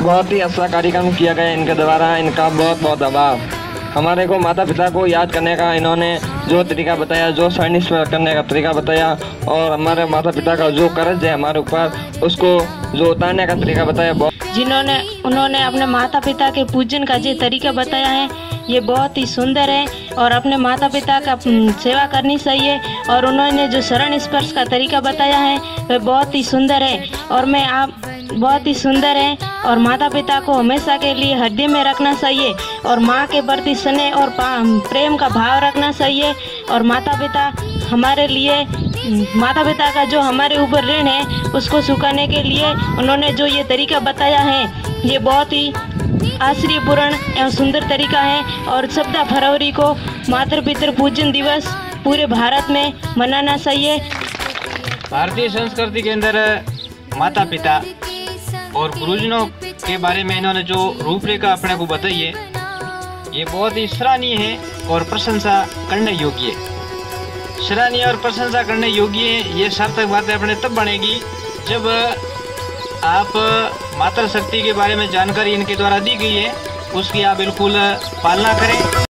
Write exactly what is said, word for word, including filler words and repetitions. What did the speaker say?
बहुत ही अच्छा कार्यक्रम किया गया इनके द्वारा, इनका बहुत बहुत आभार। हमारे को माता पिता को याद करने का इन्होंने जो तरीका बताया, जो सर्निश करने का तरीका बताया, और हमारे माता पिता का जो कर्ज है हमारे ऊपर उसको जो उतारने का तरीका बताया, जिन्होंने उन्होंने अपने माता पिता के पूजन का जो तरीका बताया है ये बहुत ही सुंदर है। और अपने माता पिता का सेवा करनी चाहिए। और उन्होंने जो शरण स्पर्श का तरीका बताया है वह बहुत ही सुंदर है। और मैं आप बहुत ही सुंदर है। और माता पिता को हमेशा के लिए हृदय में रखना चाहिए और माँ के प्रति स्नेह और प्रेम का भाव रखना चाहिए। और माता पिता हमारे लिए माता पिता का जो हमारे ऊपर ऋण है उसको चुकाने के लिए उन्होंने जो ये तरीका बताया है ये बहुत ही आश्चर्यपूर्ण एवं सुंदर तरीका है। और चौदह फरवरी को मातृ पितृ पूजन दिवस पूरे भारत में मनाना चाहिए। भारतीय संस्कृति के अंदर माता पिता और गुरुजनों के बारे में इन्होंने जो रूपरेखा अपने को बताई है ये बहुत ही सराहनीय है और प्रशंसा करने योग्य है। सराहनीय और प्रशंसा करने योग्य है। ये सार्थक बातें अपने तब बनेगी जब आप मातृ शक्ति के बारे में जानकारी इनके द्वारा दी गई है उसकी आप बिल्कुल पालना करें।